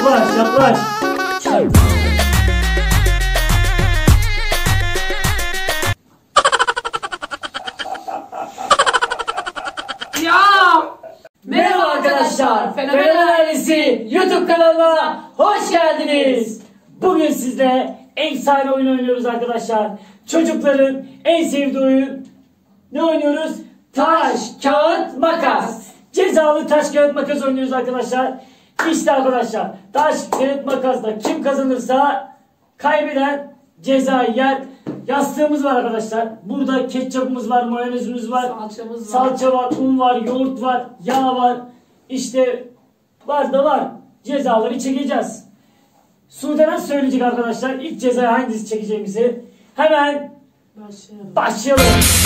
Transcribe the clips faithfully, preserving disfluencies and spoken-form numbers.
Yaklaş yaklaş. Ya. Merhaba arkadaşlar. Fenomen Ailesi YouTube kanalına hoş geldiniz. Bugün sizle efsane oyun oynuyoruz arkadaşlar. Çocukların en sevdiği oyun. Ne oynuyoruz? Taş, kağıt, makas. Cezalı taş, kağıt, makas oynuyoruz arkadaşlar. İşte arkadaşlar taş, kağıt, makasla kim kazanırsa kaybeden cezayı yer. Yastığımız var arkadaşlar. Burada ketçapımız var, mayonezimiz var, Salçamız var. salça var, un var, yoğurt var, yağ var. İşte var da var. Cezaları çekeceğiz. Sude'den söyleyecek arkadaşlar. İlk cezayı hangisi çekeceğimizi. Hemen Başlayalım. başlayalım.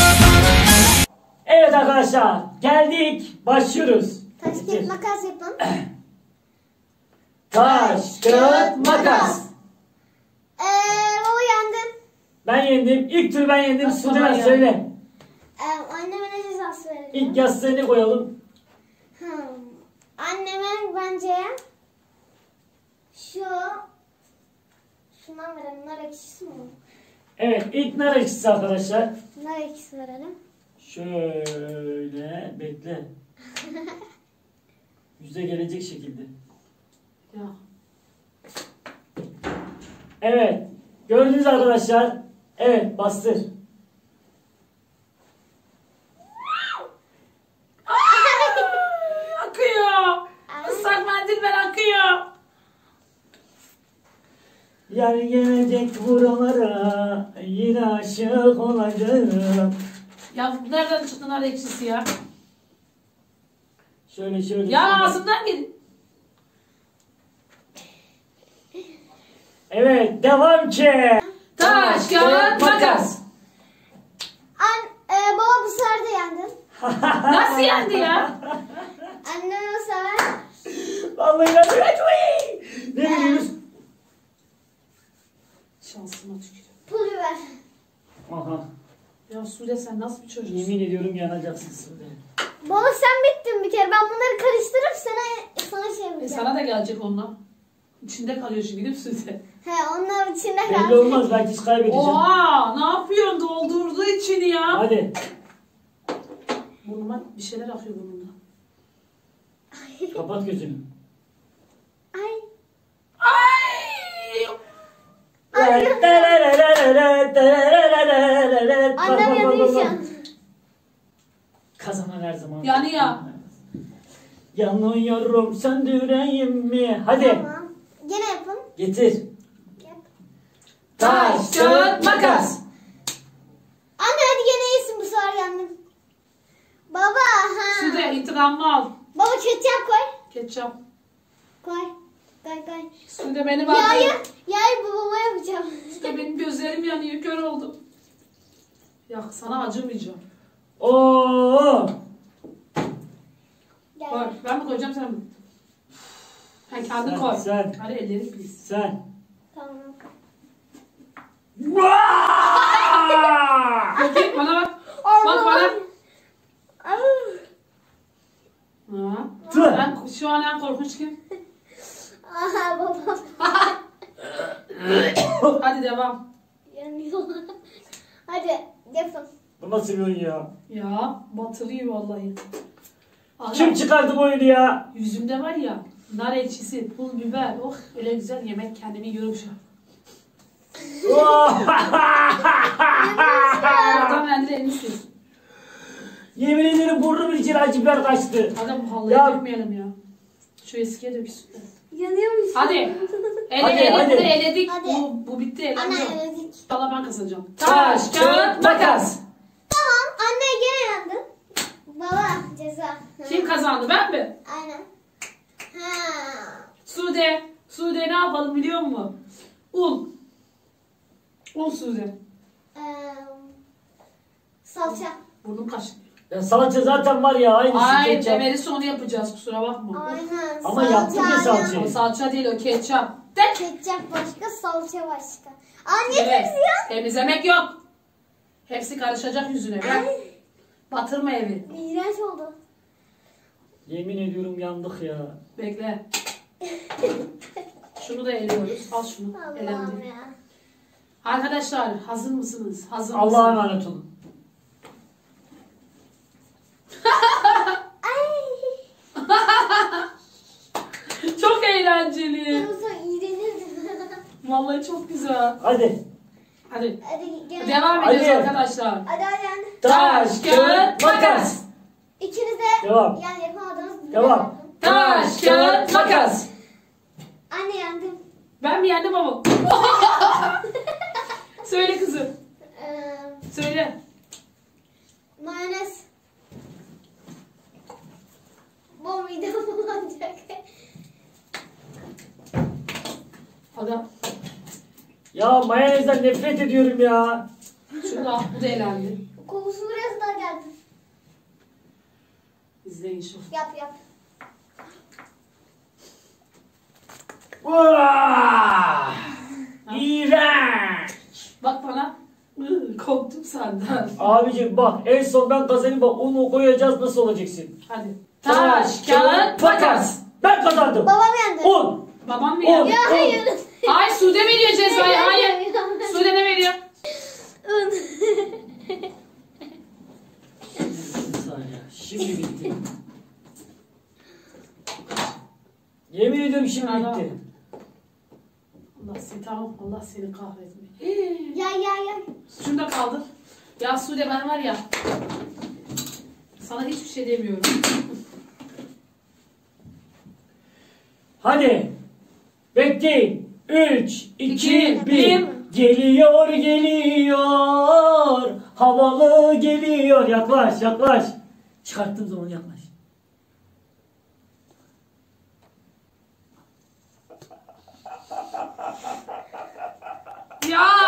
Evet arkadaşlar. Geldik. Başlıyoruz. Taş kağıt makas yapın. Taş, kağıt, makas. Eee baba yendin. Ben yendim. İlk tur ben yendim. Nasıl Sude'den yani? söyle. Eee anneme ne cezası verelim? İlk yastığını koyalım. Hmm. Anneme bence şu şundan verelim. Nar ekşisi mi? Evet. ilk nar ekşisi arkadaşlar. Nar ekşisi verelim. Şöyle. Bekle. Yüze gelecek şekilde. Ya. Evet. Gördünüz arkadaşlar. Evet. Bastır. Akıyor. Islak mendil ver akıyor. Yar gelecek buralara. Yine aşık olacağım. Ya nereden çıktı nar ekşisi ya? Şöyle şöyle. Ya şöyle. ağzımdan gel. Evet. Devam ki. Taş, kağıt, makas. An eee baba bu sefer de yendin. Nasıl yendi ya? Annem bu sefer Vallahi ben de ne biliyoruz? Şansıma tükürüyorum. pul biber. Aha. Ya Sude sen nasıl bir çocuksun? Yemin ediyorum yanacaksın Sude. Baba sen bittin bir kere. Ben bunları karıştırıp sana sana şey E yapacağım. sana da gelecek onunla. İçinde kalıyor şimdi değil mi Sude? He onlar içinde Belli kaldı. olmaz belki hiç kaybedeceğim. Oha! Ne yapıyorsun? Doldurdu içini ya. Hadi. Burnuma bir şeyler akıyor burnumda. Kapat gözünü. Ay. Ay! Annem yanıyor şu an. Kazanan her zaman. Yanıyor. Yanıyorum söndüreyim mi? Hadi. Tamam. Gene yapın. Getir. Yap. Taş, kağıt, makas. Anne hadi gene iyisin bu sefer yendin. Baba ha. Sude intikamımı al. Baba ketçap koy. Ketçap. Koy. Koy koy. Sude beni bak. Yağı, yağı babama yapacağım. Sude benim gözlerim yanıyor. Kör oldum. Ya sana acımayacağım. Oo. Gel. Koy. Ben mi koyacağım sen mi? Sen kendin Sen, koy. sen. Hadi ellerini pis. Sen. Tamam. Bakayım bana bak. Bak bana. Ha. Dur. Ben şu an en korkunç kim? Aha babam. Hadi devam. Yanıyor. Hadi yapın. Bu nasıl bir oyun ya? Ya batırıyor vallahi. Allah. Kim çıkardı bu oyunu ya? Yüzümde var ya nar ekşisi, pul biber. Oh öyle güzel yemek kendimi yiyorum şu an. Oradan mendil elini sil. Yemin ederim burnumun içine acı biber kaçtı. Hadi bu halıyı Ya. dökmeyelim ya. Şu eskiye döksün. Yanıyormuş. Hadi. Ele, Hadi, ele, hadi. bunu eledik. Hadi. Bu, bu bitti eğlence. Anne eledik. Valla ben kazanacağım. Taş, kağıt, makas. Tamam anne gene yandın. Baba ceza. Kim kazandı ben mi? Aynen. Ha. Sude. Sude ne yapalım biliyor musun? Un. Un Sude. Ee, salça. Burnum kaşınıyor. Ya salça zaten var ya aynısı Ay ketçap. demerisi onu yapacağız kusura bakma. Aynen. Ama yaptın ya aynen. salçayı. O salça değil o ketçap. Tek. Ketçap başka, salça başka. Anne Evet. temizliyor. Temizlemek yok. Hepsi karışacak yüzüne. Ver. Ay. Batırma evi. İğrenç oldu. Yemin ediyorum yandık ya. Bekle. Şunu da eliyoruz. Al şunu. Allah'ım Elendi. ya. Arkadaşlar hazır mısınız? Hazır Allah'a mısınız? emanet olun. Ay. Çok eğlenceli. Ben o zaman iğrenirdim. Vallahi çok güzel. Hadi. Hadi Hadi gene. devam Hadi. ediyoruz arkadaşlar. Hadi hadi yani. Taş, kağıt, makas. İkiniz de Devam. yani yapamadınız. Devam. Taş, kağıt, makas. Anne yendim. Ben mi yendim baba? Söyle kızım. Ee, Söyle. mayonez. Bu midem bulanacak. Adam. Ya mayonezden nefret ediyorum ya. Şunu da al. Bu da elendi. Kokusu buraya kadar geldi. İzleyin şu. Yap yap. Vaa! İğrenç. Bak bana. Iı, korktum senden. Abicim bak en son ben kazanayım bak onu koyacağız nasıl olacaksın? Hadi. Taş, kağıt, makas. Ben kazandım. Babam yendi. on. Babam mı On. yendi? Ya hayır. Hayır Sude veriyor cezayı. Hayır. Sude ne veriyor? Un. Bir saniye. Şimdi bitti. Yemin ediyorum şimdi Bravo. bitti. Allah seni tamam. Allah seni kahretmeyin. Ya ya ya. Şunu da kaldır. Ya Sude ben var ya. Sana hiçbir şey demiyorum. Hadi. Bekleyin. üç, iki, İki, bir. bir. Geliyor geliyor. Havalı geliyor. Yaklaş yaklaş. Çıkarttığım zaman yaklaş. Ya.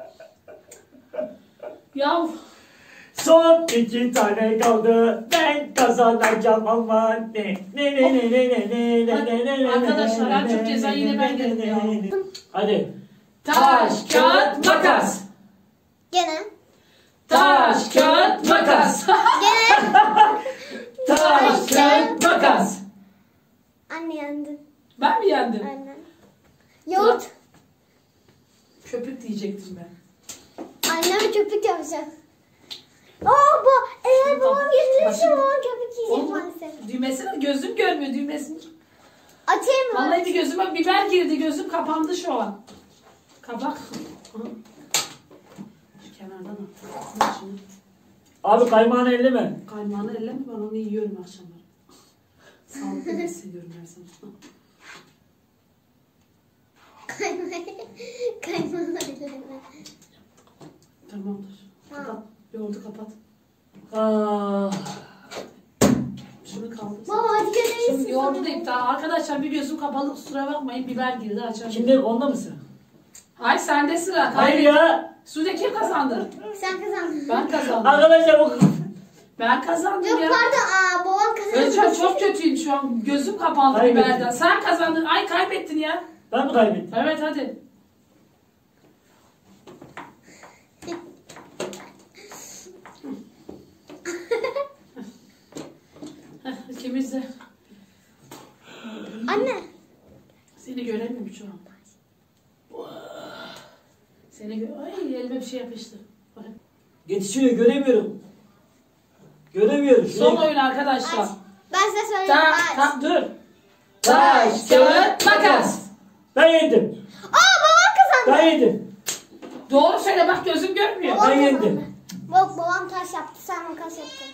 Ya. Son iki tane kaldı. Ben kazanacağım ama ne ne ne ne ne ne ne ne ne ne ne Arkadaşlar, ne en çok ne ceza ne yine ne ben ne yedim ne ya. ne ne. Hadi. Taş, kağıt, makas. Gene. Taş, kağıt, makas. Gene. Taş, kağıt, makas. Anne yendi. Ben mi yendim? Anne. Yoğurt. Köpük diyecektim ben. Anneme köpük yapacak. Aa bu eğer babam getirirse babam köpük yiyecek Oğlum, maalesef. düğmesini gözüm görmüyor düğmesini. Atayım mı? Vallahi bir gözüme biber girdi, gözüm kapandı şu an. Kabak. Hı. Şu kenardan at. Al şunu. Abi kaymağını elleme. Kaymağını elleme, ben onu yiyorum akşamları. Sağlıklı hissediyorum her zaman. Kaymalı. Tamamdır. Kapat. Yoğurdu kapat. Ah. Şunu kaldır. Baba hadi gene Şimdi iyisin. yoğurdu da iptal. Arkadaşlar bir gözüm kapalı, kusura bakmayın, biber girdi açalım. Kimde onda mısın? Hayır sende sıra. Hayır ya. Sude kim kazandı? Sen kazandın. Ben kazandım. Arkadaşlar bu Ben kazandım Yok ya. pardon aa babam kazandı. Özcan çok kötüyüm şu an. Gözüm kapandı Kaybettin. biberden. Sen kazandın. Ay kaybettin ya. ben mi kaybettim? Evet hadi. Heh, İkimiz de. Anne. Seni göremiyorum şu an. Seni gö Ay elime bir şey yapıştı. Bak. Yetişiyor göremiyorum. Göremiyorum. Son Şuraya- oyun arkadaşlar. Aç. Ben size söyleyeyim. Ta, Aç. ta, dur. Taş, kağıt, makas. Ben yedim. Aa babam kazandı. Ben yedim. Doğru söyle bak gözüm görmüyor. Babam Ben kazandı. yendim. Bak babam taş yaptı sen makas yaptın.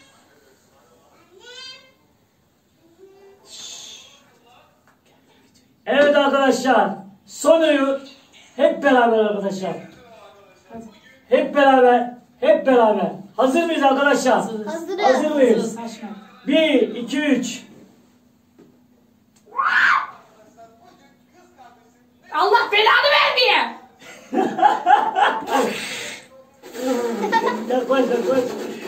Evet arkadaşlar. Son oyun. Hep beraber arkadaşlar. Hadi. Hep beraber. Hep beraber. Hazır mıyız arkadaşlar? Hazırız. Hazırız. Hazır mıyız? Hazırız, saçma. Bir, iki, üç. Allah belanı vermeye. Yaklaş yaklaş.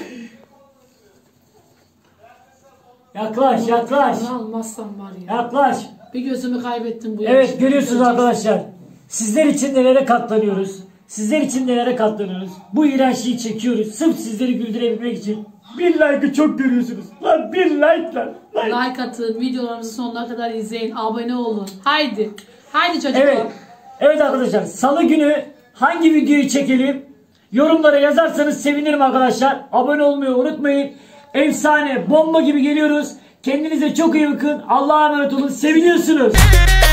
Yaklaş yaklaş. Bunu almazsam var ya. Yaklaş. Bir gözümü kaybettim bu Evet yarışmada. görüyorsunuz arkadaşlar. Sizler için nelere katlanıyoruz. Sizler için nelere katlanıyoruz. Bu iğrençliği çekiyoruz. Sırf sizleri güldürebilmek için. Bir like'ı çok görüyorsunuz. Lan bir like lan. Like. Like atın, videolarımızı sonuna kadar izleyin, abone olun. Haydi. Haydi çocuklar. Evet. Evet arkadaşlar, salı günü hangi videoyu çekelim? Yorumlara yazarsanız sevinirim arkadaşlar. Abone olmayı unutmayın. Efsane, bomba gibi geliyoruz. Kendinize çok iyi bakın. Allah'a emanet olun. Seviliyorsunuz.